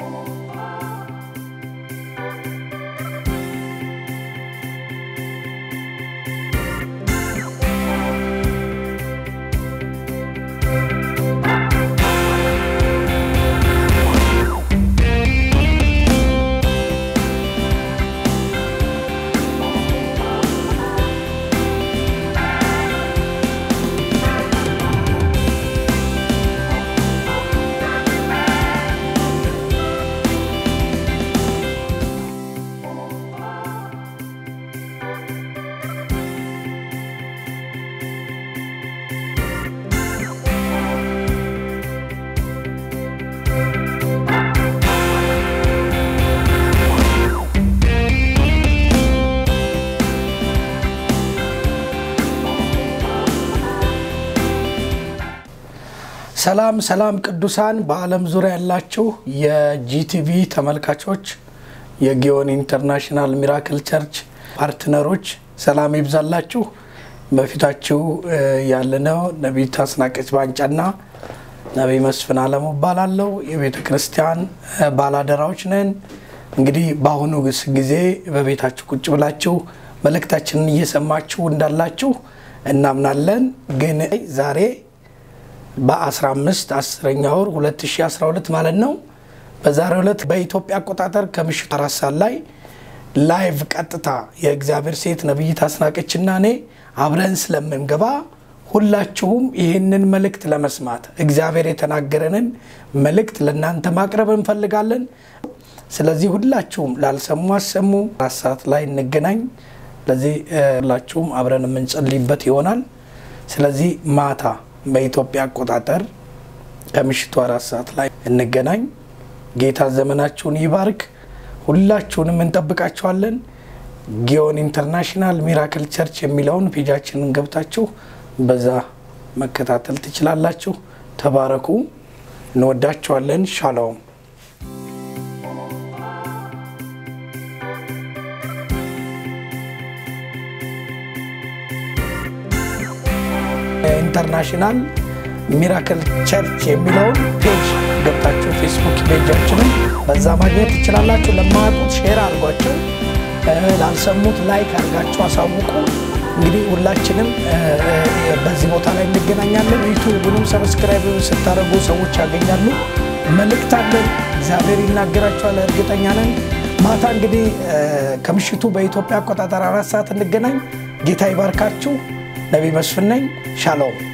ሰላም ሰላም ቅዱሳን በአለም ዙሪያ ያላችሁ የጂቲቪ ተመልካቾች የጊዮን ኢንተርናሽናል ሚራክል ቸርች ፓርትነሮች ሰላም ይብዛላችሁ በፊታችሁ ያለነው ነብይ ታስናቀች ባንጫና ነብይ መስፍን አለሙ ባላለው የቤተክርስቲያን ባላደራዎች ነን እንግዲህ ባሁኑ ጊዜ በቤታችሁ ቁጭ ብላችሁ መልእክታችንን እየሰማችሁ እንዳላችሁ እናምናለን ግን ዛሬ በ15 10ኛው ወር 2012 ማለት ነው በዛሬው ዕለት በኢትዮጵያ አቆጣጠር ከምሽቱ 4 ሰዓት ላይ ላይቭ ቀጥታ የእግዚአብሔር ሴት ነብይ ታስናቀችና እኔ አብረን ስለምንገባ ሁላችሁም ይሄንን መልእክት ለመስማት እግዚአብሔር የተናገረንን መልእክት ለእናንተ ማቅረብ እንፈልጋለን ስለዚህ ሁላችሁም ላልሰሙ አሰሙ 4 ሰዓት ላይ እንገናኝ ለዚህ ሁላችሁም አብረን እንጸልይበት ይሆናል ስለዚህ ማታ በኢትዮጵያ አቆጣጠር ከምሽቱ 4 ሰዓት ላይ እንገናኝ ጌታ ዘመናችሁን ይባርክ ሁላችሁንም እንጠብቃችኋለን ጊዮን ኢንተርናሽናል ሚራክል ቸርች የሚለውን ፔጃችንን ገብታችሁ በዛ መከታተል ትችላላችሁ ተባረኩ እንወዳችኋለን ሻሎም ኢንተርናሽናል ሚራክል ቸርች የሚለውን ፔጅ ገብታችሁ ፌስቡክ ፔጃችንን በዛ ማግኘት ትችላላችሁ ለማያውቁት ሼር አድርጓቸው ላልሰሙት ላይክ አድርጋችሁ አሳውቁ እንግዲህ ሁላችንም በዚህ ቦታ ላይ እንገናኛለን ዩቲዩብንም ሰብስክራይብ ስታደርጉ ሰዎች ያገኛሉ መልእክት አለን እግዚአብሔር ይናገራችኋል እርግጠኛ ነን ማታ እንግዲህ ከምሽቱ በኢትዮጵያ አቆጣጠር 4 ሰዓት እንገናኝ ጌታ ይባርካችሁ ነብይ መስፍን ነኝ ሻሎም